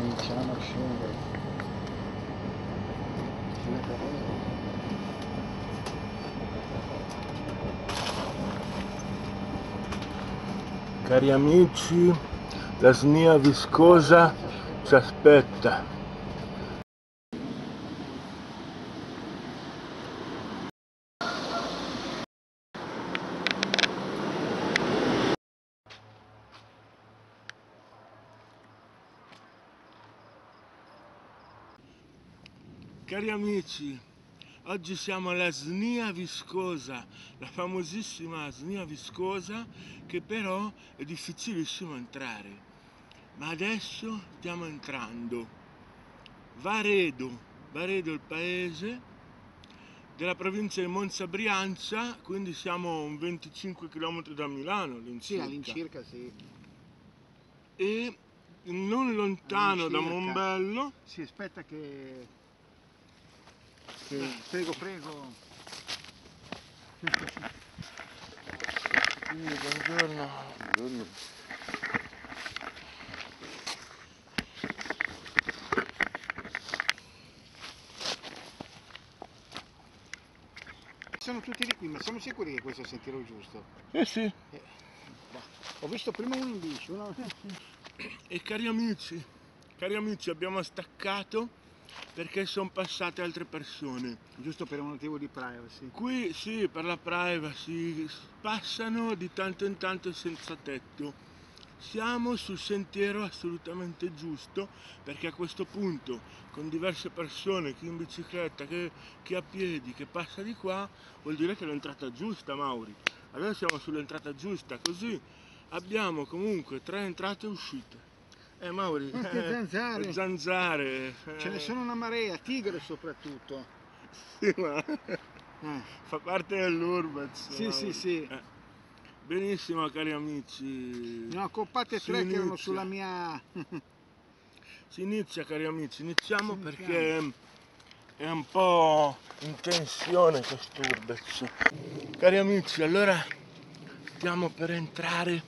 iniziamo a scendere. Cari amici, la snia viscosa ci aspetta. Cari amici, oggi siamo alla Snia Viscosa, la famosissima Snia Viscosa, che però è difficilissimo entrare. Ma adesso stiamo entrando. Varedo il paese della provincia di Monza Brianza, quindi siamo a un 25 km da Milano all'incirca. Sì, all'incirca sì. E non lontano da Mombello. Sì, aspetta che... Prego, prego. Buongiorno. Buongiorno. Sono tutti di qui, ma siamo sicuri che questo è il sentiero giusto? Sì. Ho visto prima uno in bici, uno... E cari amici, abbiamo staccato perché sono passate altre persone. Giusto per un motivo di privacy. Qui sì, per la privacy, passano di tanto in tanto senza tetto. Siamo sul sentiero assolutamente giusto, perché a questo punto, con diverse persone, chi in bicicletta, chi a piedi, che passa di qua, vuol dire che è l'entrata giusta, Mauri. Allora siamo sull'entrata giusta, così abbiamo comunque 3 entrate e uscite. Mauri, Quante zanzare! Zanzare! Ce ne sono una marea, tigre soprattutto. Sì, ma fa parte dell'Urbex. Sì, Mauri. sì, sì. Benissimo, cari amici. Ne ho accoppate 3 che erano sulla mia... Si inizia, cari amici, iniziamo perché è un po' in tensione quest'Urbex. Cari amici, allora stiamo per entrare,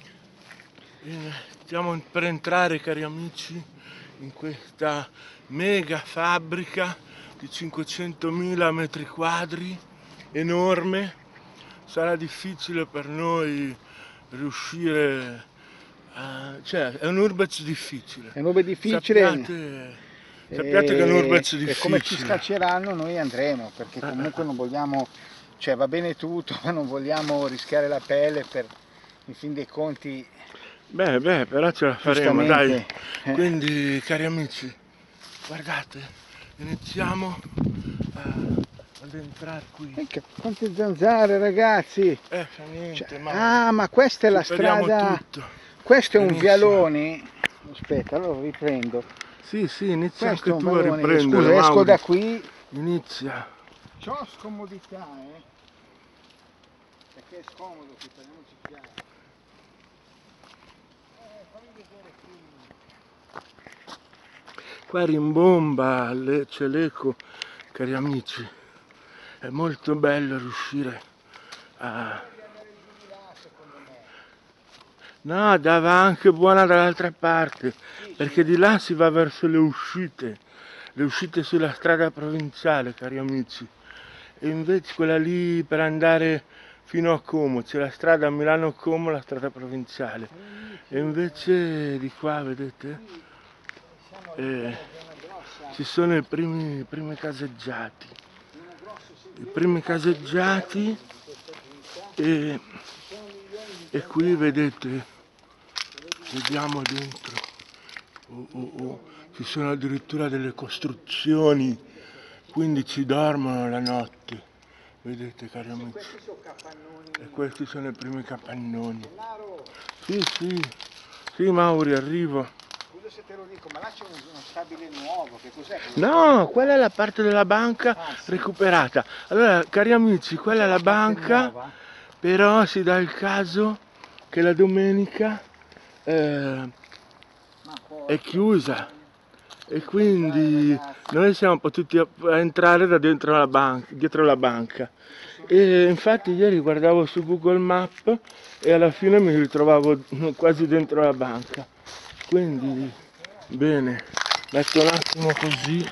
cari amici, in questa mega fabbrica di 500.000 metri quadri, enorme. Sarà difficile per noi riuscire a... cioè è un Urbex difficile. È un Urbex difficile. Sappiate che è un Urbex difficile. E come ci scacceranno noi andremo, perché comunque non vogliamo, cioè va bene tutto, ma non vogliamo rischiare la pelle per, in fin dei conti... Beh, però ce la faremo, dai. Quindi, cari amici, guardate, iniziamo ad entrare qui. Quante zanzare, ragazzi! Niente, ma questa è la strada... tutto. Questo è un vialone. Aspetta, allora riprendo. Sì, inizia questo anche tu a riprendere. Scusa, Mauri. esco da qui. Inizia. C'ho scomodità, perché è scomodo qui, parliamoci chiaro. Fammi vedere qui. Qua rimbomba, c'è l'eco, cari amici. È molto bello riuscire a... No, dava anche buona dall'altra parte, perché di là si va verso le uscite sulla strada provinciale, cari amici. E invece quella lì per andare fino a Como, c'è la strada Milano-Como, la strada provinciale. E invece di qua, vedete, ci sono i primi caseggiati. I primi caseggiati e qui vedete, vediamo dentro, ci sono addirittura delle costruzioni, quindi ci dormono la notte, vedete, cari amici, e questi sono i primi capannoni. Sì, Mauri, arrivo. Scusa se te lo dico, ma là c'è uno stabile nuovo, che cos'è? No, quella è la parte della banca recuperata. Allora, cari amici, quella è la banca, però si dà il caso che la domenica è chiusa e quindi noi siamo potuti entrare da dentro la banca, dietro la banca. E infatti ieri guardavo su Google Maps e alla fine mi ritrovavo quasi dentro la banca. Quindi Bene, metto un attimo così.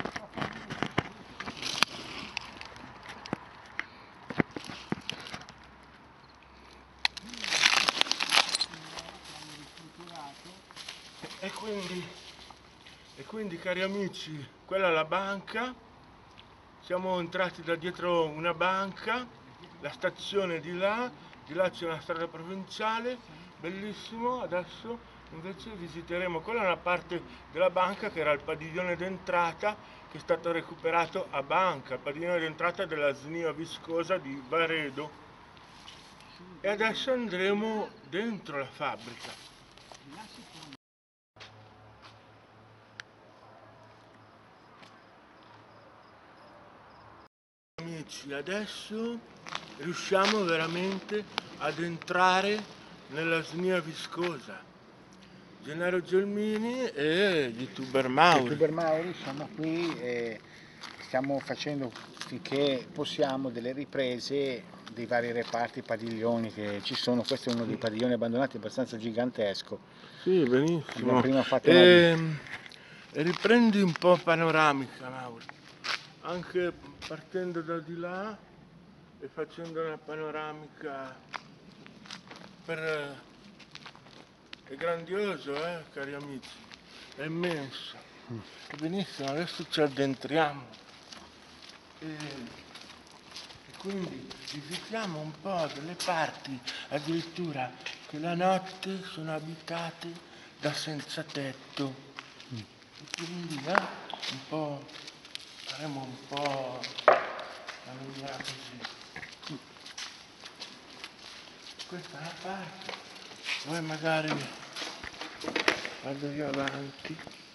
E quindi cari amici, quella è la banca. Siamo entrati da dietro una banca, la stazione di là c'è una strada provinciale, bellissimo. Adesso invece visiteremo, quella è una parte della banca che era il padiglione d'entrata, che è stato recuperato a banca, il padiglione d'entrata della SNIA Viscosa di Varedo. E adesso andremo dentro la fabbrica. Amici, adesso riusciamo veramente ad entrare nella SNIA Viscosa. Gennaro Gelmini e youtuber Mauri. YouTuber Mauri, siamo qui e stiamo facendo finché possiamo delle riprese dei vari reparti, padiglioni che ci sono. Questo è uno dei padiglioni abbandonati abbastanza gigantesco. Sì, benissimo. Abbiamo prima fatto una... Riprendi un po' panoramica, Mauri, anche partendo da di là e facendo una panoramica per... È grandioso, cari amici, è immenso. Benissimo, adesso ci addentriamo e quindi visitiamo un po' delle parti addirittura che la notte sono abitate da senza tetto. E quindi un po', faremo un po' la maniera così. Questa è la parte, poi magari vado io avanti.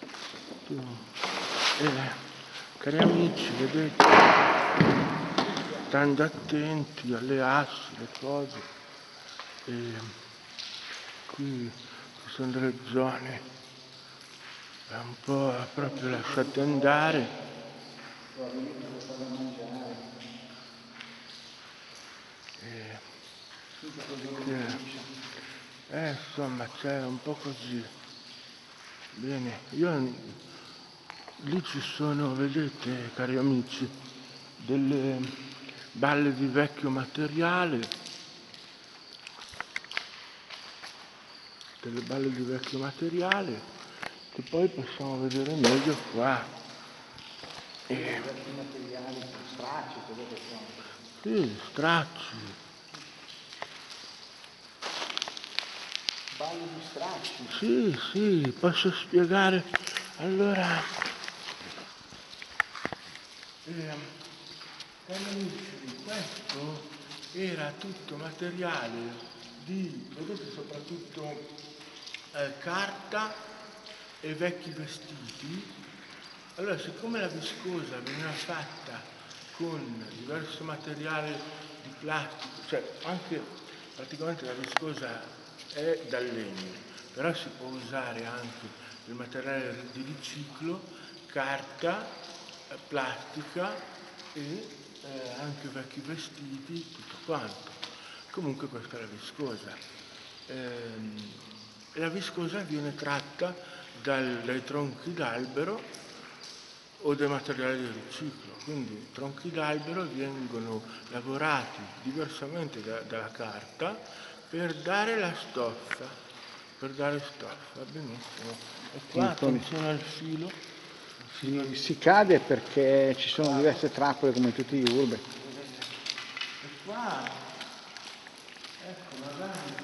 Cari amici, vedete, stando attenti alle assi, le cose. E qui ci sono delle zone un po' proprio lasciate andare. Insomma, c'è un po' così. Bene, lì ci sono, vedete, cari amici, delle balle di vecchio materiale, che poi possiamo vedere meglio qua. stracci, quello che sono. Sì, stracci. Balli di stracci. Sì, posso spiegare. Allora, questo era tutto materiale di, vedete, soprattutto carta e vecchi vestiti. Allora, siccome la viscosa veniva fatta con diverso materiale di plastica, cioè anche praticamente la viscosa è dal legno, però si può usare anche il materiale di riciclo, carta, plastica e anche vecchi vestiti, tutto quanto. Comunque questa è la viscosa. La viscosa viene tratta dai tronchi d'albero o dai materiali di riciclo, quindi i tronchi d'albero vengono lavorati diversamente dalla carta per dare la stoffa, benissimo. E qua attenzione al filo. Si cade perché ci sono diverse trappole come in tutti gli urbe. E qua, ecco, magari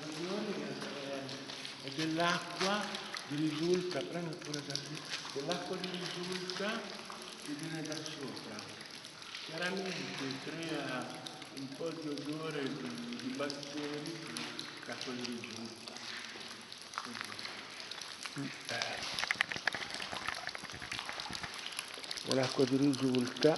è dell'acqua di risulta, prendi pure da lì, dell'acqua di risulta che viene da sopra. Chiaramente crea un po' di odore di batteri che l'acqua di risulta. L'acqua di risulta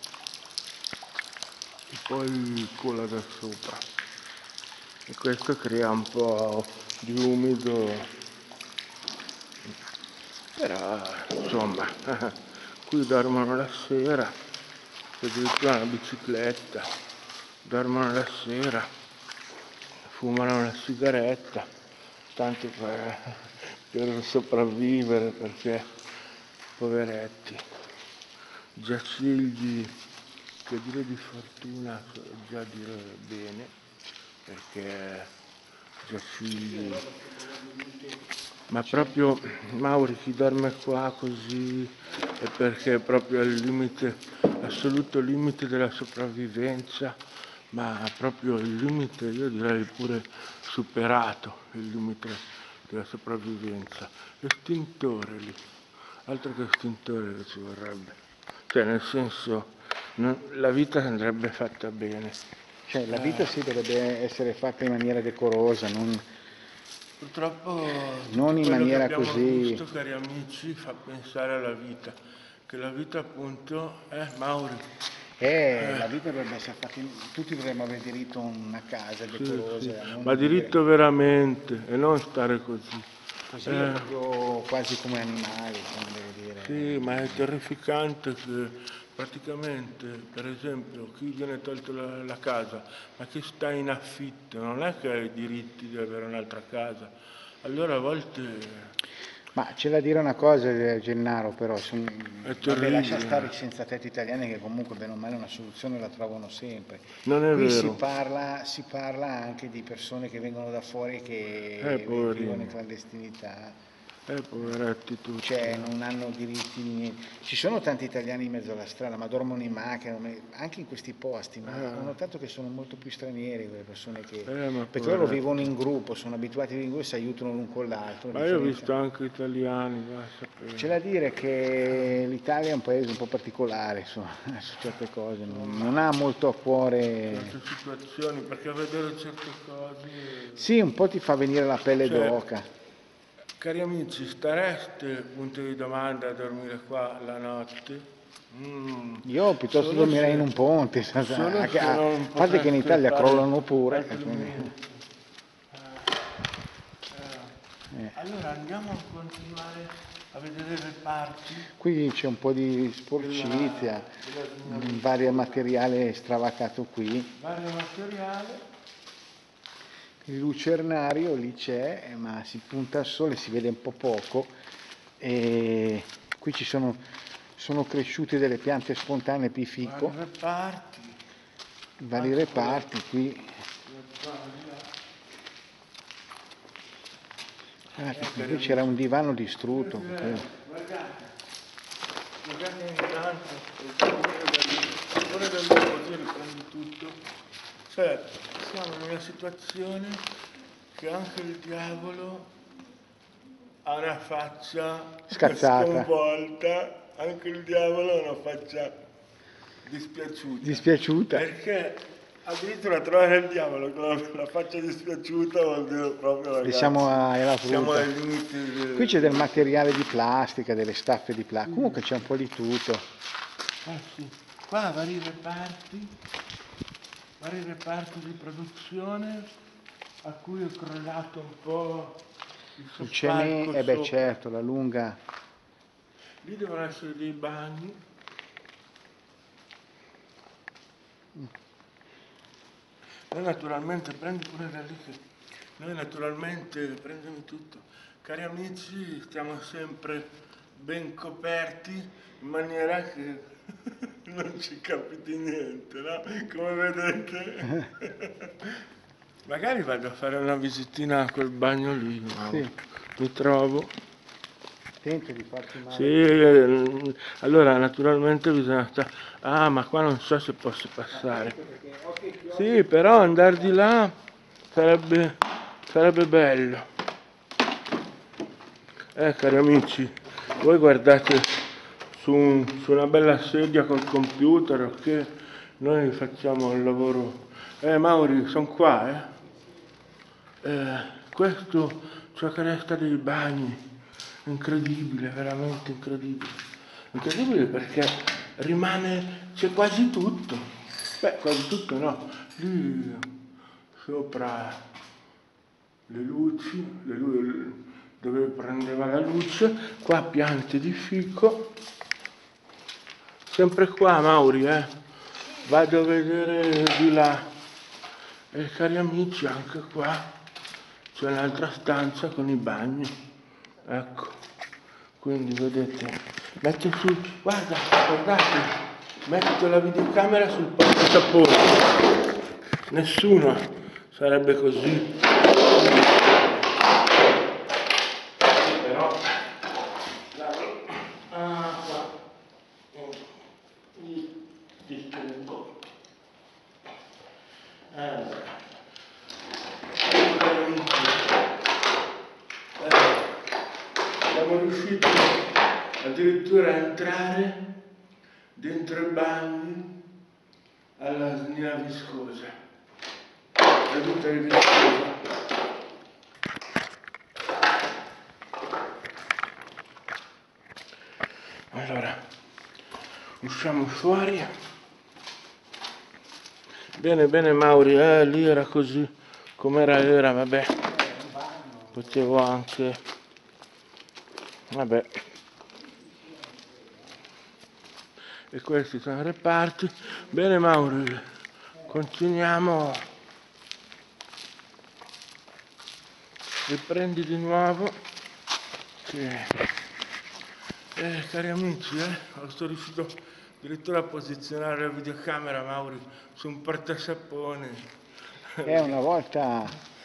e poi cola da sopra. E questo crea un po' di umido, però insomma qui dormono la sera, c'è addirittura una bicicletta, dormono la sera, fumano una sigaretta, tanto per sopravvivere, perché poveretti, già figli, che dire di fortuna, già dire bene, perché già figli, ma proprio Mauri, chi dorme qua così è perché è proprio al limite, assoluto limite della sopravvivenza, ma proprio il limite, io direi pure superato, il limite della sopravvivenza. Estintore lì, altro che estintore che ci vorrebbe. Cioè, nel senso, la vita andrebbe fatta bene. Cioè, la vita sì dovrebbe essere fatta in maniera decorosa, Purtroppo non tutto in quello che maniera abbiamo così. visto, cari amici, fa pensare alla vita. Che la vita appunto è Mauri. La vita dovrebbe essere fatta, tutti dovremmo avere diritto a una casa Sì, sì, decorosa, non ma vivere diritto veramente e non stare così. così, proprio quasi come animali, come devo dire. Sì, ma è terrificante che praticamente, per esempio, chi viene tolto la casa, ma chi sta in affitto, non è che ha i diritti di avere un'altra casa. Allora a volte Ma c'è da dire una cosa, Gennaro, però, è vabbè, lascia terribile. stare i senza tetto italiani che comunque bene o male una soluzione la trovano sempre. Non è Qui vero. si parla anche di persone che vengono da fuori e che vivono in Poverini. clandestinità. Poveretti tutti. Cioè non hanno diritti di niente. Ci sono tanti italiani in mezzo alla strada, ma dormono in macchina, anche in questi posti, ma ho notato che sono molto più stranieri quelle persone che. Ma Perché loro poveretti. vivono in gruppo, sono abituati a vivere in gruppo e si aiutano l'un con l'altro. a Ma io ho differenza- visto anche italiani, va a C'è sapere. da dire che l'Italia è un paese un po' particolare su certe cose, non ha molto a cuore. Certe situazioni, perché a vedere certe cose. Sì, un po' ti fa venire la pelle Cioè, d'oca. cari amici, stareste, punto di domanda, a dormire qua la notte? Io piuttosto Solo dormirei se- in un ponte, solo se a non parte che in poteste Italia fare crollano pure. altrimenti. Allora andiamo a continuare a vedere le parti Qui c'è un po' di sporcizia, vario materiale stravacato qui. vario materiale. Il lucernario lì c'è, ma si punta al sole, si vede un po' poco. E qui sono cresciute delle piante spontanee pifico, Varie reparti. vari reparti qui. Guardate, qui c'era un divano distrutto. Guardate intanto, pure da lì così riprendi tutto. Cioè, siamo in una situazione che anche il diavolo ha una faccia Scazzata. sconvolta, anche il diavolo ha una faccia dispiaciuta. Perché addirittura trovare il diavolo con la faccia dispiaciuta vuol dire proprio, E ragazzi, siamo alla siamo frutta. ai limiti Qui c'è del materiale di plastica, delle staffe di plastica, comunque c'è un po' di tutto. sì. Qua vari reparti di produzione a cui è crollato un po' il Il soffalco cemento, beh sopra. certo, la lunga. Lì devono essere dei bagni. Noi naturalmente, prendi pure da lì che noi naturalmente, prendimi tutto, cari amici, stiamo sempre ben coperti in maniera che non ci capiti niente, no? Come vedete. Magari vado a fare una visitina a quel bagno lì, no? Sì. Mi trovo. Tento di farti male. Sì, allora naturalmente bisogna stare. Ah, ma qua non so se posso passare. Sì, però andare di là sarebbe bello. Cari amici, voi guardate su una bella sedia col computer, ok? Noi facciamo il lavoro. Mauri, sono qua, questo, ciò che resta dei bagni. Incredibile, veramente incredibile. Incredibile perché c'è quasi tutto. Beh, quasi tutto no. Lì sopra le luci, dove prendeva la luce, qua piante di fico. Sempre qua, Mauri, Vado a vedere di là. Cari amici, anche qua c'è un'altra stanza con i bagni. Ecco, quindi vedete, metto su, guardate, metto la videocamera sul portasapone, nessuno sarebbe così, però l'acqua distruggo. Siamo riusciti addirittura a entrare dentro i bagni alla Snia Viscosa. È tutta viscosa. Allora, usciamo fuori. Bene Mauri, lì era così, com'era, vabbè. Potevo anche... Vabbè. E questi sono i reparti. Bene Mauri, continuiamo. Riprendi di nuovo. Cari amici, sono riuscito addirittura a posizionare la videocamera, Mauri, su un portasapone. Una volta...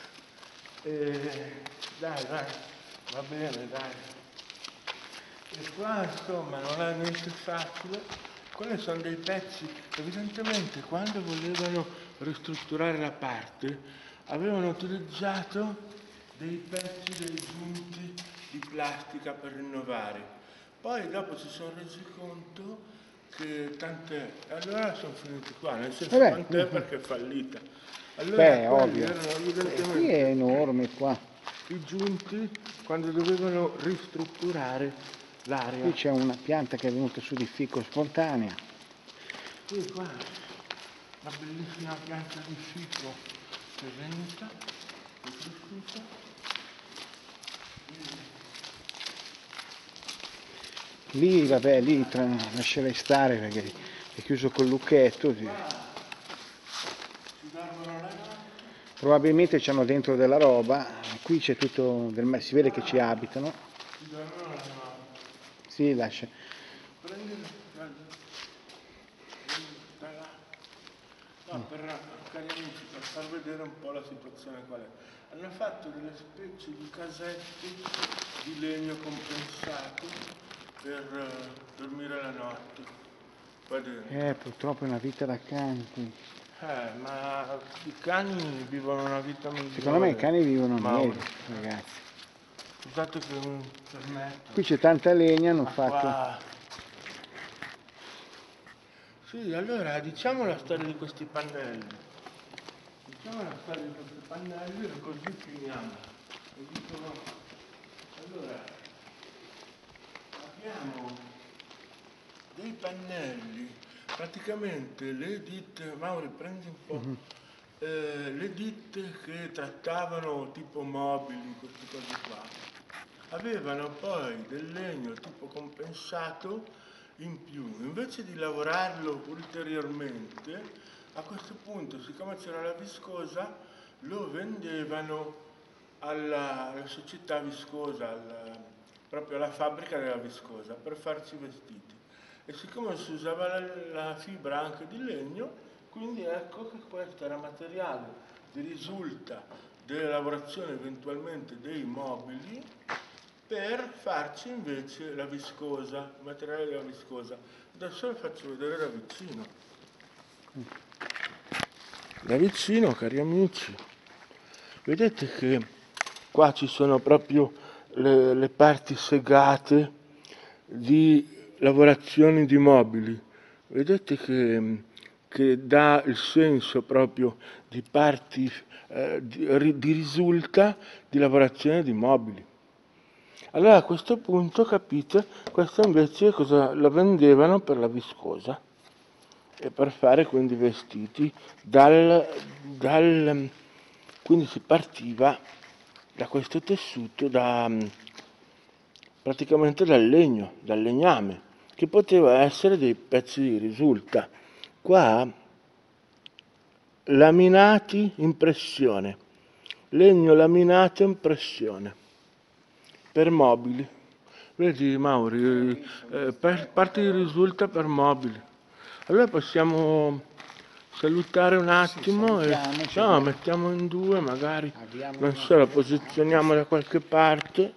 Dai, va bene, dai. E qua insomma non è niente facile. Quelli sono dei pezzi, evidentemente quando volevano ristrutturare la parte avevano utilizzato dei pezzi, dei giunti di plastica per rinnovare. Poi dopo si sono resi conto che tant'è, allora sono finiti qua, nel senso tant'è perché è fallita. Allora ovvio. erano evidentemente Qui è enorme qua. i giunti quando dovevano ristrutturare l'area. Qui c'è una pianta che è venuta su di fico spontanea. Qui qua una bellissima pianta di fico che è venuta, è cresciuta. Lì, vabbè, lì lascerei stare perché è chiuso col lucchetto. Sì. Probabilmente c'hanno dentro della roba. Qui c'è tutto, si vede che ci abitano. Sì, lascia. No, cari amici, per far vedere un po' la situazione qual è. Hanno fatto delle specie di casetti di legno compensato per dormire la notte. Va bene. Purtroppo è una vita da cani. Ma i cani vivono una vita migliore. Secondo me i cani vivono meglio, ragazzi. Scusate che mi permetto. Qui c'è tanta legna, hanno fatto... Sì, allora diciamo la storia di questi pannelli. E così finiamo. Allora, abbiamo dei pannelli, praticamente le ditte, Mauri prendi un po', le ditte che trattavano tipo mobili, queste cose qua, avevano poi del legno tipo compensato in più, invece di lavorarlo ulteriormente, a questo punto, siccome c'era la viscosa, lo vendevano alla società viscosa, proprio alla fabbrica della viscosa, per farci vestiti. E siccome si usava la fibra anche di legno, quindi ecco che questo era materiale di risulta della lavorazione eventualmente dei mobili, per farci invece la viscosa, il materiale della viscosa. Adesso lo faccio vedere da vicino. Da vicino, cari amici, vedete che qua ci sono proprio le parti segate di lavorazioni di mobili. Vedete che dà il senso proprio di parti di risulta di lavorazione di mobili. Allora a questo punto capite, questo invece cosa la vendevano per la viscosa e per fare quindi vestiti quindi si partiva da questo tessuto praticamente dal legno, dal legname, che poteva essere dei pezzi di risulta. Qua laminati in pressione, legno laminato in pressione. per mobili. Vedi Mauri, parti di risulta per mobili. Allora possiamo salutare un attimo e no, mettiamo in due magari, non so, la posizioniamo da qualche parte.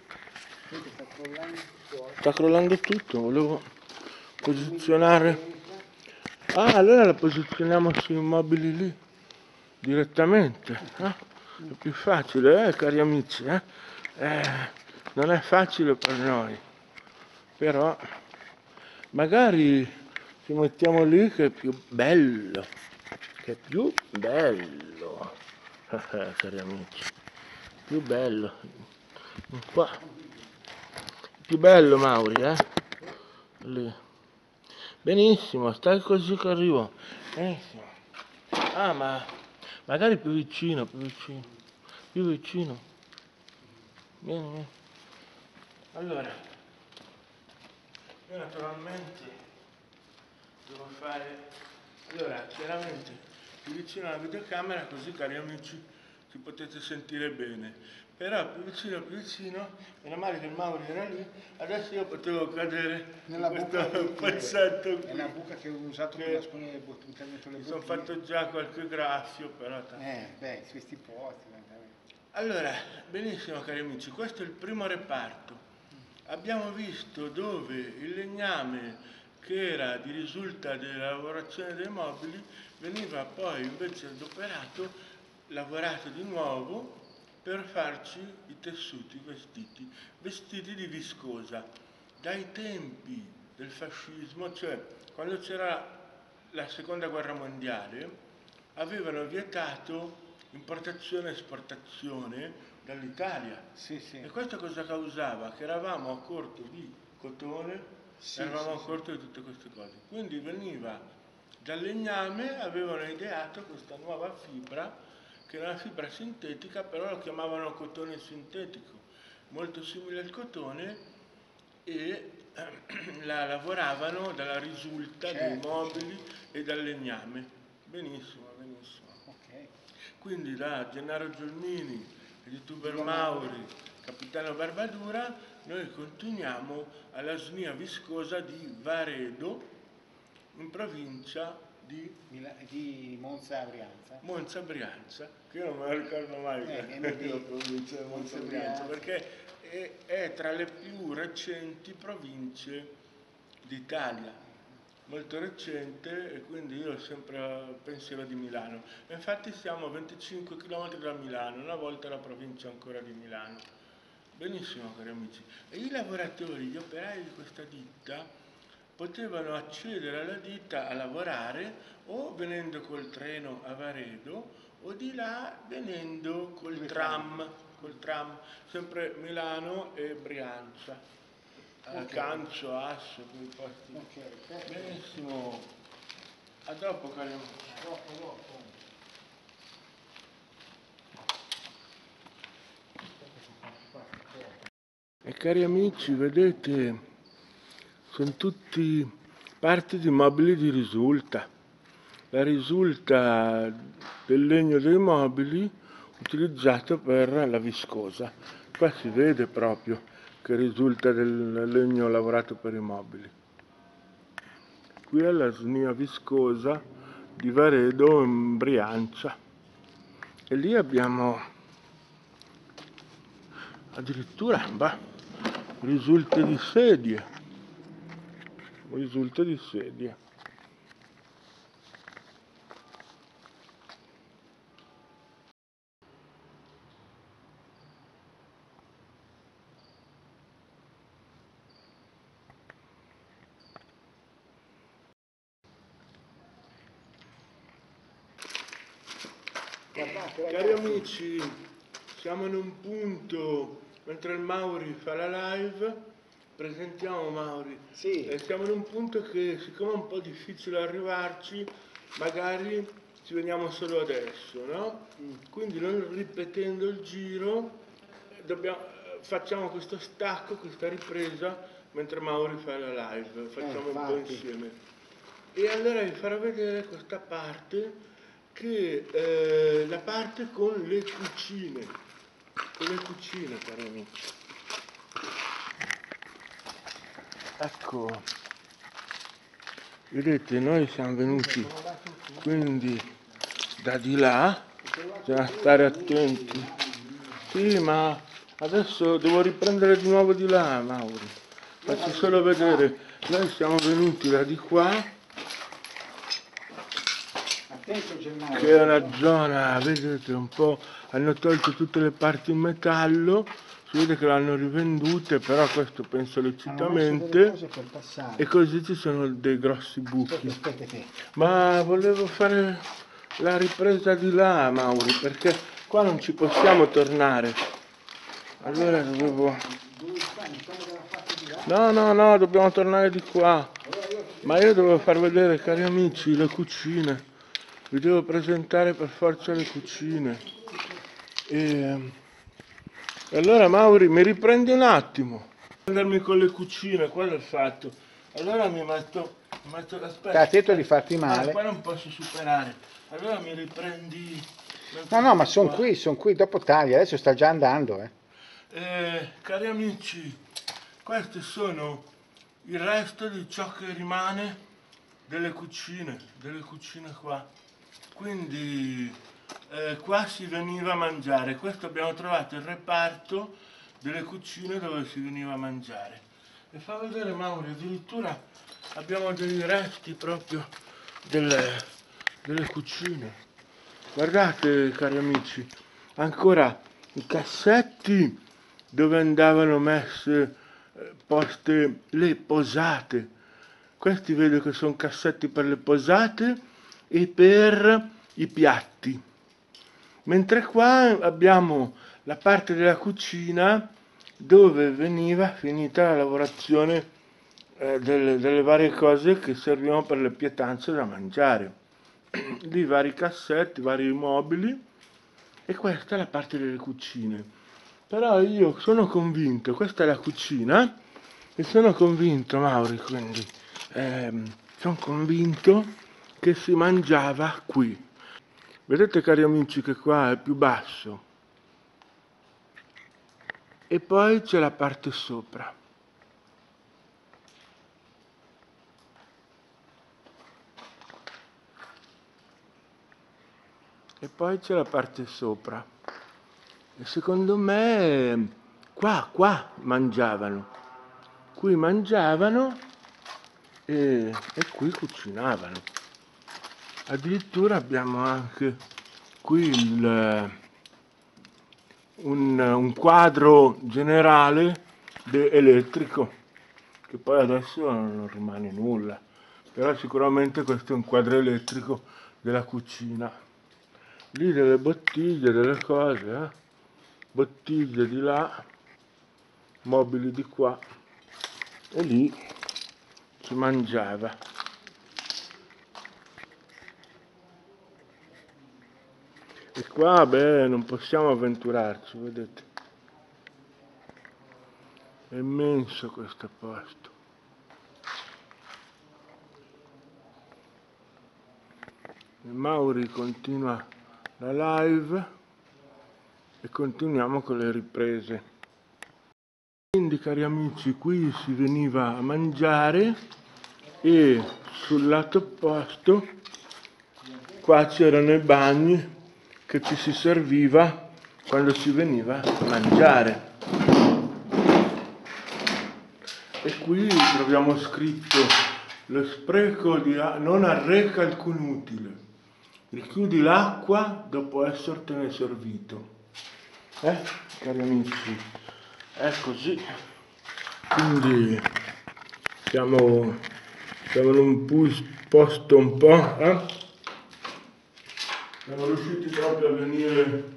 Sta crollando tutto, volevo posizionare. Ah, allora la posizioniamo sui mobili lì, direttamente. È più facile, cari amici. Non è facile per noi, però magari ci mettiamo lì che è più bello, cari amici, più bello, qua, più bello Mauri, lì. Benissimo, stai così che arrivo, benissimo. Ah, ma magari più vicino, vieni, vieni. Allora, io naturalmente devo fare, allora chiaramente più vicino alla videocamera così cari amici ci potete sentire bene, però più vicino, meno male che il Mauri era lì, adesso io potevo cadere nella in buca questo pezzetto qui. È la buca che ho usato per nascondere le bottiglie. Mi sono fatto già qualche graffio però. Beh, questi posti. Allora, benissimo cari amici, questo è il primo reparto. Abbiamo visto dove il legname che era di risulta della lavorazione dei mobili veniva poi invece adoperato, lavorato di nuovo per farci i tessuti, vestiti di viscosa. Dai tempi del fascismo, cioè quando c'era la seconda guerra mondiale, avevano vietato importazione e esportazione dall'Italia. Sì, sì. E questo cosa causava? Che eravamo a corto di cotone, eravamo a corto di tutte queste cose. Quindi veniva dal legname, avevano ideato questa nuova fibra, che era una fibra sintetica, però lo chiamavano cotone sintetico, molto simile al cotone, e la lavoravano dalla risulta dei mobili e dal legname. Benissimo. Quindi da Gennaro Giolmini, youtuber Mauri, capitano Barbadura, noi continuiamo alla SNIA viscosa di Varedo, in provincia di Monza Brianza. Monza Brianza, che io non me la ricordo mai la provincia di Monza Brianza, perché è tra le più recenti province d'Italia. Molto recente, e quindi io ho sempre pensiero di Milano. E infatti siamo a 25 km da Milano, una volta la provincia ancora di Milano. Benissimo cari amici. E i lavoratori, gli operai di questa ditta potevano accedere alla ditta a lavorare o venendo col treno a Varedo o di là venendo col tram, sempre Milano e Brianza. Cancio, Asso, quei posti. Benissimo. A dopo cari amici. Dopo. E cari amici, vedete, sono tutti parti di mobili di risulta. La risulta del legno dei mobili utilizzato per la viscosa. Qua si vede proprio che risulta del legno lavorato per i mobili. Qui è la SNIA viscosa di Varedo in Brianza. E lì abbiamo addirittura risulta di sedie. Cari amici, siamo in un punto, mentre il Mauri fa la live, presentiamo Mauri. Sì. Siamo in un punto che, siccome è un po' difficile arrivarci, magari ci veniamo solo adesso, no? Quindi non ripetendo il giro, facciamo questo stacco, questa ripresa, mentre Mauri fa la live, facciamo un po' insieme. E allora vi farò vedere questa parte, che è la parte con le cucine, cari amici. Ecco, vedete, noi siamo venuti quindi da di là, bisogna stare attenti. Sì, ma adesso devo riprendere di nuovo di là, Mauri. Faccio solo vedere, noi siamo venuti da di qua, che è una zona, vedete, un po', hanno tolto tutte le parti in metallo, si vede che l'hanno rivendute, però questo penso lecitamente, e così ci sono dei grossi buchi. Ma volevo fare la ripresa di là, Mauri, perché qua non ci possiamo tornare. Allora dovevo... No, dobbiamo tornare di qua. Ma io dovevo far vedere, cari amici, le cucine. Vi devo presentare per forza le cucine. E allora Mauri, mi riprendi un attimo. Prendermi con le cucine, quello è il fatto. Allora mi metto l'aspetto. Stai attento di farti male. Qua non posso superare. Allora mi riprendi. No, ma sono qui, dopo taglia, adesso sta già andando. Cari amici, questi sono il resto di ciò che rimane delle cucine qua. Quindi qua si veniva a mangiare. Questo abbiamo trovato il reparto delle cucine dove si veniva a mangiare. E fa vedere Mauri, addirittura abbiamo dei resti proprio delle cucine. Guardate, cari amici, ancora i cassetti dove andavano messe poste le posate. Questi vedo che sono cassetti per le posate e per i piatti. Mentre qua abbiamo la parte della cucina dove veniva finita la lavorazione delle varie cose che servivano per le pietanze da mangiare. Di vari cassetti, vari mobili, e questa è la parte delle cucine. Però io sono convinto, questa è la cucina, e sono convinto, Mauri, quindi, sono convinto che si mangiava qui. Vedete, cari amici, che qua è più basso. E poi c'è la parte sopra. E poi c'è la parte sopra. E secondo me qua mangiavano. Qui mangiavano e qui cucinavano. Addirittura abbiamo anche qui un quadro generale elettrico, che poi adesso non rimane nulla. Però sicuramente questo è un quadro elettrico della cucina. Lì delle bottiglie, delle cose, bottiglie di là, mobili di qua, e lì si mangiava. E qua, beh, non possiamo avventurarci, vedete? È immenso questo posto. E Mauri continua la live e continuiamo con le riprese. Quindi, cari amici, qui si veniva a mangiare e sul lato opposto qua c'erano i bagni che ci si serviva quando si veniva a mangiare. E qui troviamo scritto: lo spreco non arreca alcun utile. Richiudi l'acqua dopo essertene servito. Cari amici, è così. Quindi siamo in un posto un po', siamo riusciti proprio a venire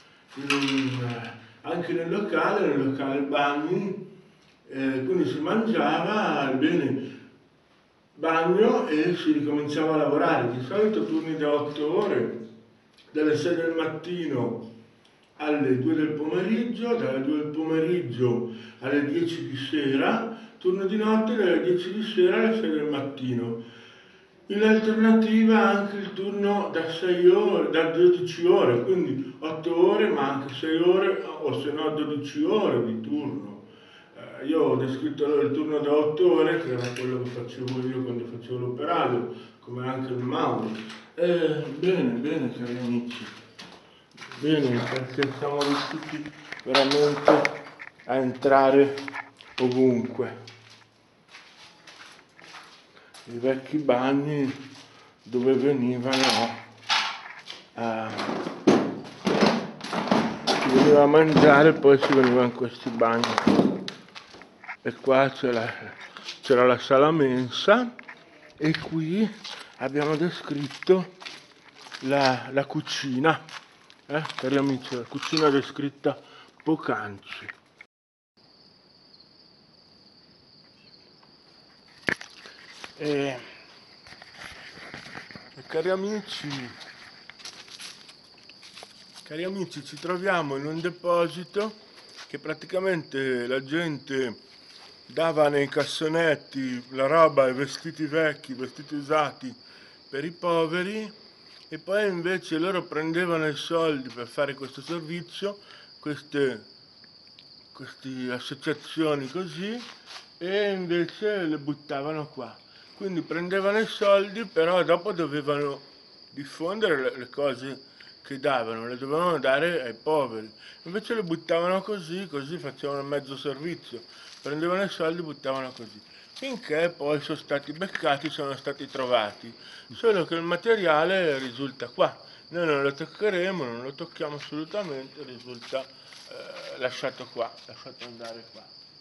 anche nel locale bagni, quindi si mangiava, bene, bagno e si ricominciava a lavorare. Di solito turni da 8 ore, dalle 6 del mattino alle 2 del pomeriggio, dalle 2 del pomeriggio alle 10 di sera, turno di notte dalle 10 di sera alle 6 del mattino. In alternativa anche il turno da 6 ore, da 12 ore, quindi 8 ore ma anche 6 ore o se no 12 ore di turno. io ho descritto loro il turno da 8 ore, che era quello che facevo io quando facevo l'operaio, come anche il Mauro. Bene, cari amici, bene, perché siamo riusciti veramente a entrare ovunque. I vecchi bagni dove venivano si veniva a mangiare, poi si veniva in questi bagni. E qua c'era la sala mensa e qui abbiamo descritto la cucina, cari amici, la cucina descritta poc'anzi. E cari amici, ci troviamo in un deposito che praticamente la gente dava nei cassonetti la roba, i vestiti vecchi, i vestiti usati per i poveri, e poi invece loro prendevano i soldi per fare questo servizio, queste associazioni così, e invece le buttavano qua. Quindi prendevano i soldi, però dopo dovevano diffondere le cose che davano, le dovevano dare ai poveri. Invece le buttavano così, così facevano mezzo servizio. Prendevano i soldi e buttavano così. Finché poi sono stati beccati, sono stati trovati. Solo che il materiale risulta qua. Noi non lo toccheremo, non lo tocchiamo assolutamente, risulta lasciato qua, lasciato andare qua.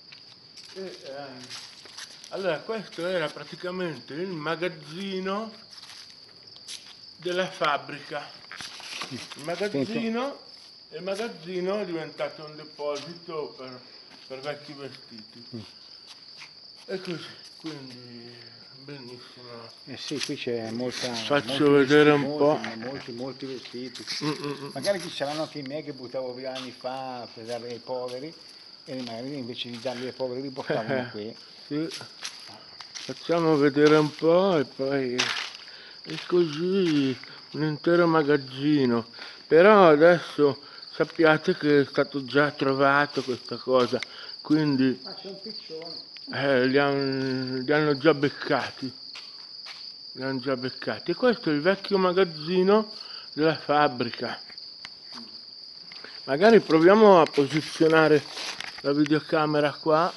Allora questo era praticamente il magazzino della fabbrica. Il magazzino è diventato un deposito per vecchi vestiti. E così, quindi benissimo. Eh sì, qui c'è Faccio vedere un po'. molti vestiti. Magari ci saranno anche i miei che buttavo via anni fa per darli ai poveri, e magari invece di darli ai poveri li portavano qui. Sì. Facciamo vedere un po' e poi è così un intero magazzino. Però adesso sappiate che è stato già trovato questa cosa, quindi Ah, c'è un piccione. li hanno già beccati. Li hanno già beccati. E questo è il vecchio magazzino della fabbrica. Magari proviamo a posizionare la videocamera qua.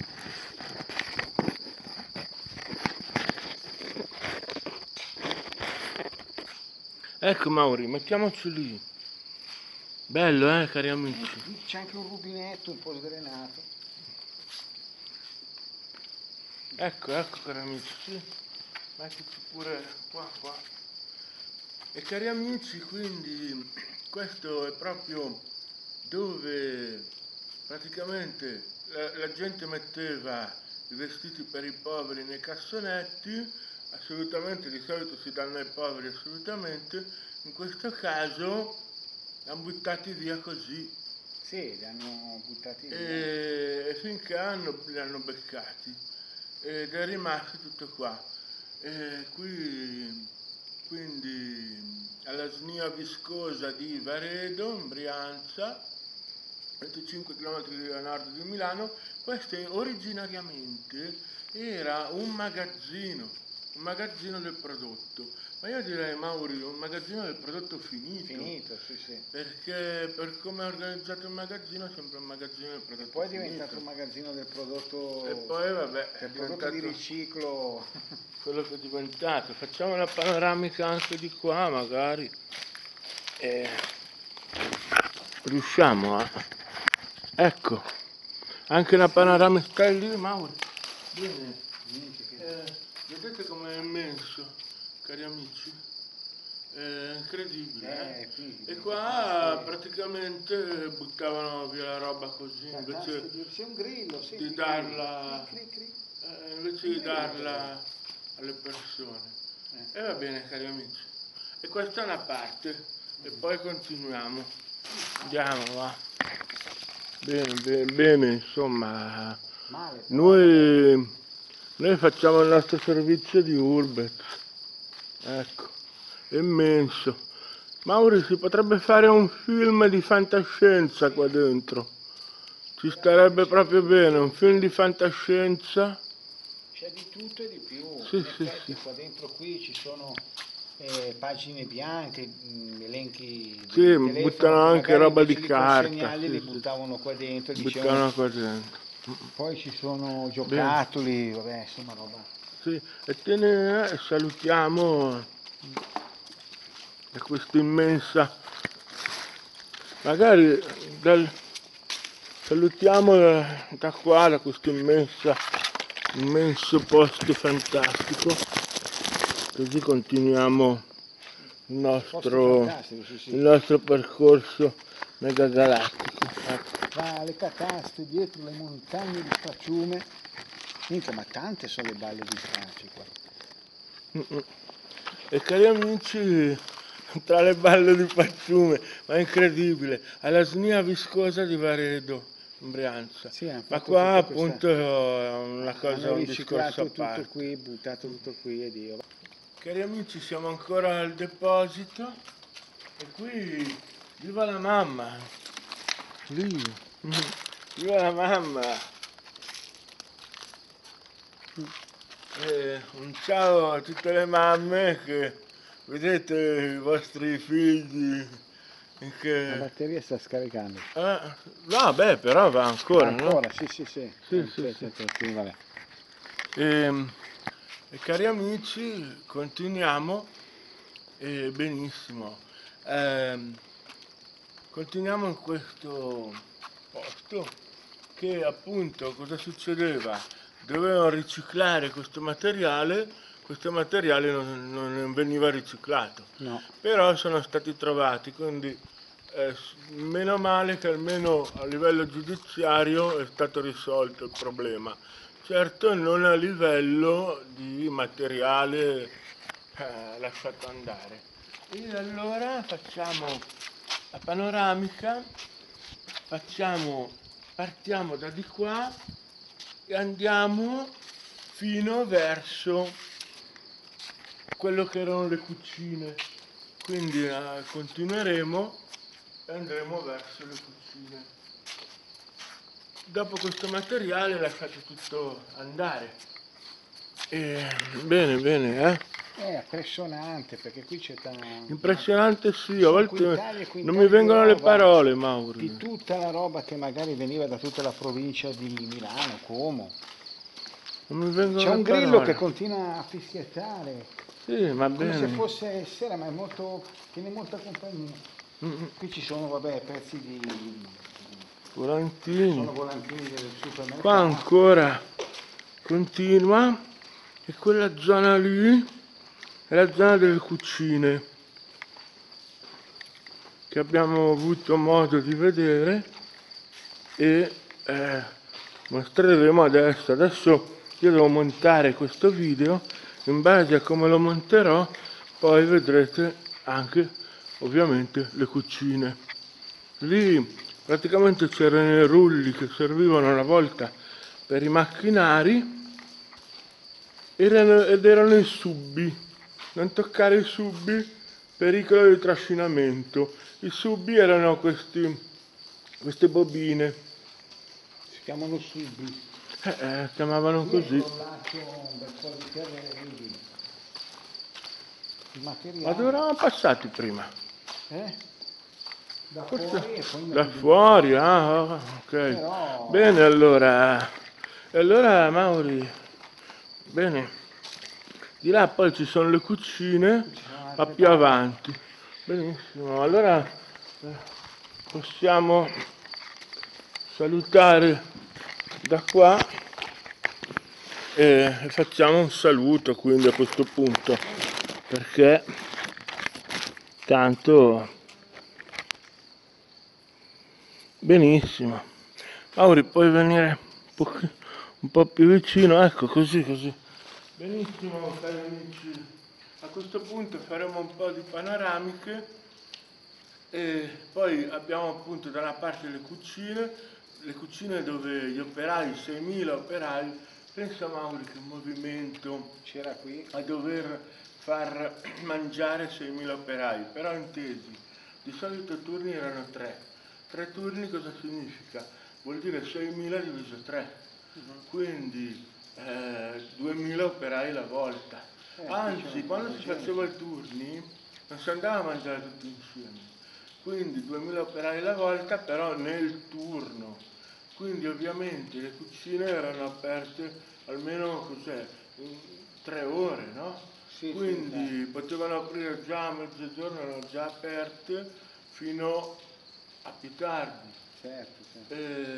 Ecco Mauri, mettiamoci lì. Bello, cari amici. C'è anche un rubinetto un po' sdrenato. Ecco, cari amici, sì. Mettici pure qua. E cari amici, quindi questo è proprio dove praticamente la gente metteva i vestiti per i poveri nei cassonetti, assolutamente, di solito si danno ai poveri assolutamente, in questo caso li hanno buttati via così. Sì, li hanno buttati via. E finché li hanno beccati, ed è rimasto tutto qua. Quindi alla SNIA Viscosa di Varedo, in Brianza, 25 km a nord di Milano. Questo originariamente era un magazzino del prodotto. Ma io direi, Mauri, un magazzino del prodotto finito. Finito, sì. Perché per come è organizzato il magazzino sembra un magazzino del prodotto Poi è finito. diventato un magazzino del prodotto, E poi vabbè, del prodotto di riciclo. Quello che è diventato. Facciamo una panoramica anche di qua magari. Riusciamo a... Ecco, anche una panoramica lì, Mauro. Bene. Vedete com'è immenso, cari amici? È incredibile, E qua praticamente buttavano via la roba così, invece C'è un grillo, sì, di darla, alle persone. E va bene, cari amici. E questa è una parte, e poi continuiamo. Andiamo, va. Bene, insomma, noi facciamo il nostro servizio di Urbex, ecco, immenso. Mauri, si potrebbe fare un film di fantascienza qua dentro, ci starebbe proprio bene, un film di fantascienza. C'è di tutto e di più. Sì, In sì, effetti sì. qua dentro qui ci sono pagine bianche, elenchi Sì, di telefono buttano che anche magari roba di invece di carta, consegnarli li sì, sì. buttavano qua dentro e dicevano. Buttano qua dentro. Poi ci sono Bene, giocattoli, vabbè, insomma roba. sì, e te ne salutiamo da questa immensa, magari salutiamo da qua, da questo immenso posto fantastico, così continuiamo il Posti nostro, fantastici, sì, il sì. nostro percorso megagalattico. Ecco. Tra le cataste, dietro le montagne di Facciume. Minchia, ma tante sono le balle di stracci qua. E cari amici, tra le balle di Facciume, ma è incredibile, alla snia viscosa di Varedo, in Brianza. Sì, hanno Ma fatto qua tutta questa. appunto è una cosa, Hanno un discorso a riciclato tutto parte. qui, buttato tutto qui e Dio. Cari amici, siamo ancora al deposito e qui viva la mamma, lì, viva la mamma. E un ciao a tutte le mamme che vedete i vostri figli La che... batteria sta scaricando. No, beh, però va ancora, no? Ancora, sì, sì, sì. Sì, sì, sì. Sì, vabbè. E cari amici, continuiamo, benissimo. Continuiamo in questo posto che appunto cosa succedeva? Dovevano riciclare questo materiale non veniva riciclato, No, però sono stati trovati, quindi meno male che almeno a livello giudiziario è stato risolto il problema. Certo non a livello di materiale lasciato andare. E allora facciamo la panoramica, partiamo da di qua e andiamo fino verso quello che erano le cucine. Quindi continueremo e andremo verso le cucine. Dopo questo materiale lasciate tutto andare. Bene, bene, è impressionante perché qui c'è Impressionante sì, a sono volte quintali e non mi quintali di vengono le roba, parole, Mauri. di tutta la roba che magari veniva da tutta la provincia di Milano, Como. Non mi vengono C'è le un grillo che parole. continua a fischiettare, Sì, va come se bene. fosse sera, ma tiene molta compagnia. Qui ci sono, vabbè, pezzi Volantini. sono volantini del Qua supermercato. ancora continua e quella zona lì è la zona delle cucine che abbiamo avuto modo di vedere e mostreremo adesso. Adesso io devo montare questo video, in base a come lo monterò poi vedrete anche ovviamente le cucine. Lì praticamente c'erano i rulli che servivano una volta per i macchinari ed erano i subbi. Non toccare i subbi, pericolo di trascinamento. I subbi erano queste bobine. Si chiamano subbi. Chiamavano Qui è così. crollato un bel po' di terreni. Il Ma materiale, dove eravamo passati prima? da Forse fuori e poi da metti dentro fuori, casa. ok. Però Bene allora. E allora Mauri, bene. Di là poi ci sono le cucine, qui ci sono ma altre più balle. avanti. Benissimo, allora possiamo salutare da qua e facciamo un saluto quindi a questo punto, perché tanto benissimo. Mauri, puoi venire un po' più vicino, ecco così, così. Benissimo, cari amici. A questo punto faremo un po' di panoramiche e poi abbiamo appunto da una parte le cucine dove gli operai, 6.000 operai, pensa Mauri che movimento C'era qui. a dover far mangiare 6.000 operai, però intesi, di solito i turni erano tre turni cosa significa? vuol dire 6.000 diviso 3, quindi 2.000 operai la volta. Anzi, quando si faceva i turni non si andava a mangiare tutti insieme, quindi 2.000 operai la volta, però nel turno. Quindi ovviamente le cucine erano aperte almeno cos'è, 3 ore, no? Sì, Quindi potevano aprire già a mezzogiorno, erano già aperte fino a più tardi. certo, certo.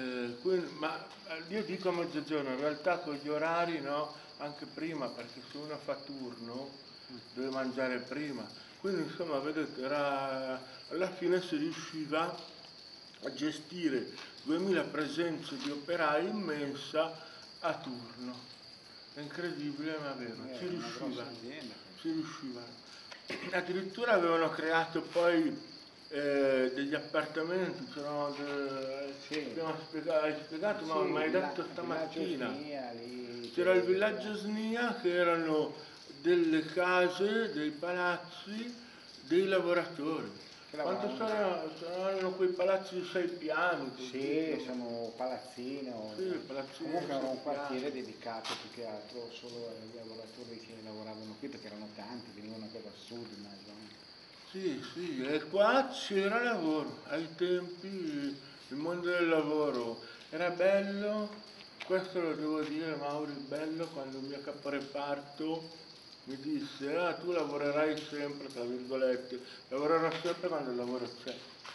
Ma io dico a mezzogiorno, in realtà con gli orari no, anche prima, perché se uno fa turno deve mangiare prima. Quindi insomma, vedete, alla fine si riusciva a gestire 2.000 presenze di operai in mensa a turno. È incredibile, ma vero, ci Una grossa riuscivano. azienda. Ci riuscivano. Addirittura avevano creato poi degli appartamenti, c'erano Sì. hai spiegato, ma Sì, mi hai detto villaggio stamattina. Snia, lì, C'era il villaggio Snia che erano delle case, dei palazzi dei lavoratori. che Quanto lavoravano. saranno quei palazzi di 6 piani? Sì, Così, sono palazzine. sì, palazzini Comunque di era 6 un quartiere piani. dedicato più che altro solo ai lavoratori che lavoravano qui, perché erano tanti, venivano anche dal sud, immagino. Sì, sì, e qua c'era lavoro, ai tempi il mondo del lavoro era bello, questo lo devo dire Mauri, bello quando il mio caporeparto mi disse, ah tu lavorerai sempre, tra virgolette, lavorerò sempre quando il lavoro c'è.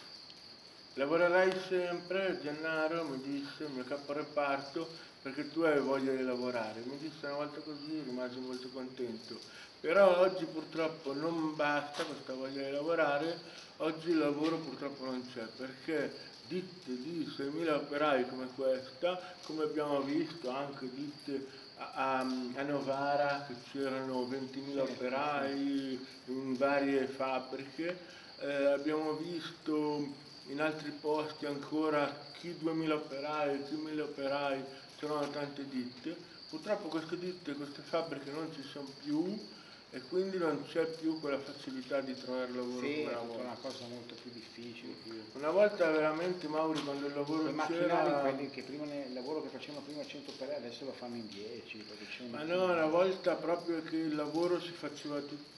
Lavorerai sempre, Gennaro mi disse, il mio caporeparto, perché tu hai voglia di lavorare. Mi disse una volta così, rimasi molto contento. Però oggi purtroppo non basta questa voglia di lavorare, oggi il lavoro purtroppo non c'è, perché ditte di 6.000 operai come questa, come abbiamo visto anche ditte a Novara che c'erano 20.000 operai in varie fabbriche, abbiamo visto in altri posti ancora chi 2.000 operai, chi 1.000 operai, c'erano tante ditte. Purtroppo queste ditte, queste fabbriche non ci sono più e quindi non c'è più quella facilità di trovare lavoro Sì, come è una tutta volta. una cosa molto più difficile. Una volta veramente Mauri quando il lavoro I macchinari, c'era. quelli che prima il lavoro che facevano prima 100 operai, adesso lo fanno in 10, perché c'è un Ma no, una volta proprio che il lavoro si faceva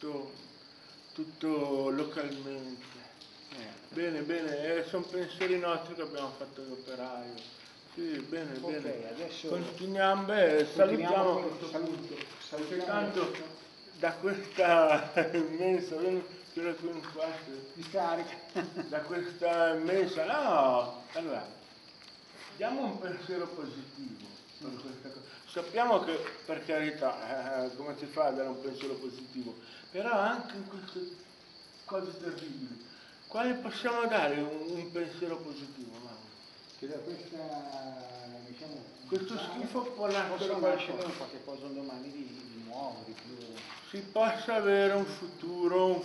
tutto localmente. Bene, bene, sono pensieri nostri che abbiamo fatto l'operaio. Sì, bene, Ok, bene. adesso Continuiamo, salutiamo a questo punto. Perché salutiamo tanto da questa immensa, tira qui un quarto, di scarica. da questa immensa, no, allora, diamo un pensiero positivo per questa cosa. Sappiamo che, per carità, come si fa a dare un pensiero positivo, però anche in queste cose terribili, quale possiamo dare un pensiero positivo, Mauro? Che da questa, diciamo, Questo schifo può nascere possa qualcosa. nascere qualche cosa un domani di nuovo, di più. Si possa avere un futuro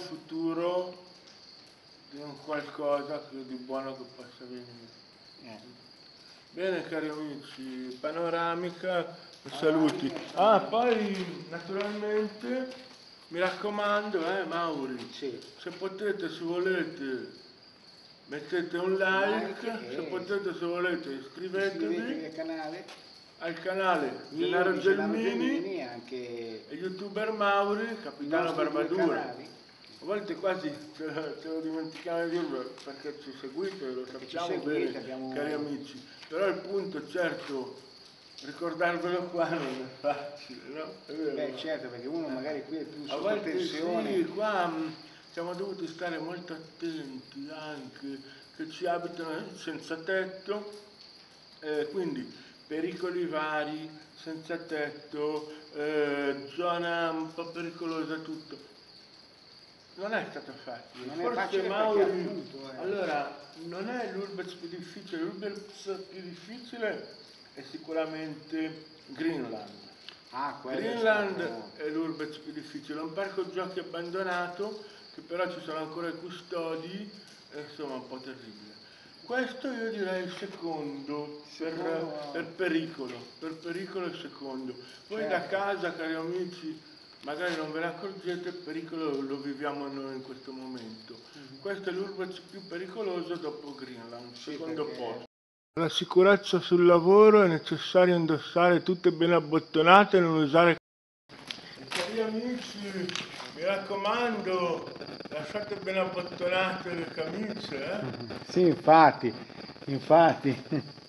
di un qualcosa di buono che possa venire. Bene cari amici, panoramica, saluti. Ah, poi naturalmente mi raccomando, Mauri, Sì. se potete, se volete, mettete un like, se potete, se volete, Iscrivetevi iscrivetevi al al canale mio Gennaro di Gennaro Gelmini Gelmini, anche e youtuber Mauri, i capitano nostri due Barbadura. canali. A volte quasi ce lo dimentichiamo di dirlo perché ci seguite, lo Perché ci sappiamo seguite, bene, abbiamo. cari amici. Però il punto, certo, ricordarvelo qua non è facile, no? È vero? Beh, certo, perché uno magari qui è più A sotto volte tensione. sì, qua siamo dovuti stare molto attenti anche che ci abitano senza tetto, quindi pericoli vari, senza tetto, zona un po' pericolosa, tutto. Non è stato facile. Non è Forse facile perché Mauri, appunto. allora, non è l'Urbex più difficile, l'Urbex più difficile è sicuramente Greenland. Quello è Greenland stato. è l'Urbex più difficile, è un parco giochi abbandonato che però ci sono ancora i custodi, e insomma un po' terribile. Questo io direi il secondo, per pericolo il secondo. Voi da Certo. casa, cari amici, magari non ve ne accorgete, il pericolo lo viviamo noi in questo momento. Questo è l'Urbex più pericoloso dopo Greenland, Sì, secondo perché posto. Per la sicurezza sul lavoro è necessario indossare tutte ben abbottonate e non usare... Cari amici, mi raccomando, lasciate ben abbottonate le camicie, Sì, infatti.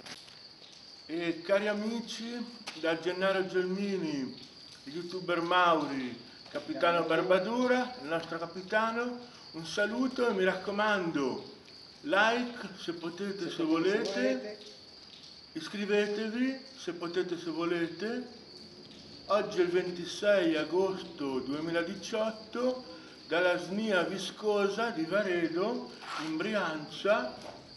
E cari amici, da Gennaro Gelmini, youtuber Mauri, capitano Barbadura, il nostro capitano, un saluto e mi raccomando, like se potete, se volete, iscrivetevi se potete, se volete. Oggi è il 26 agosto 2018, dalla SNIA Viscosa di Varedo, in Brianza,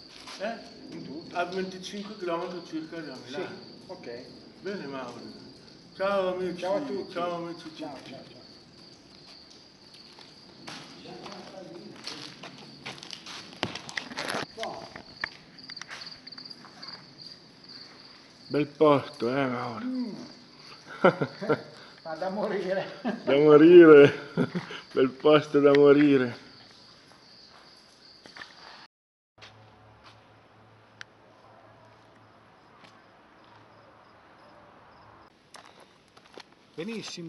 a 25 km circa da Sì, Milano. ok. Bene Mauro. Ciao amici. Ciao a tutti. Ciao amici tutti. Ciao. Bel posto, Mauro? Ma da morire. Da morire. Bel posto da morire. Benissimo.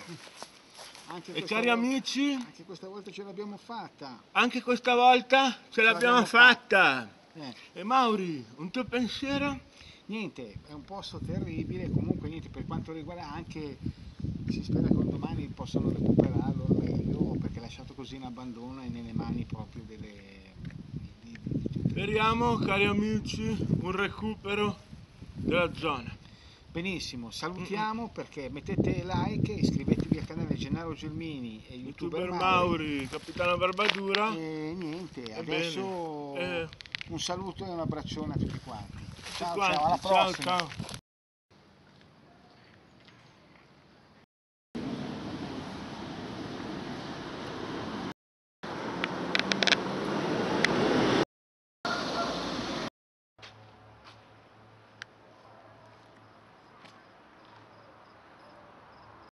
E cari amici, anche questa volta ce l'abbiamo fatta. anche questa volta ce l'abbiamo fatta. Eh. E Mauri, un tuo pensiero? Niente, è un posto terribile, comunque niente, per quanto riguarda anche, si spera che un domani possano recuperarlo al meglio, perché è lasciato così in abbandono e nelle mani proprio di tutte. Speriamo, cari amici, un recupero della zona. Benissimo, salutiamo perché mettete like, iscrivetevi al canale Gennaro Gelmini e YouTuber Mauri, capitano Barbadura. E niente, adesso un saluto e un abbraccione a tutti quanti. Ciao, alla prossima. Ciao.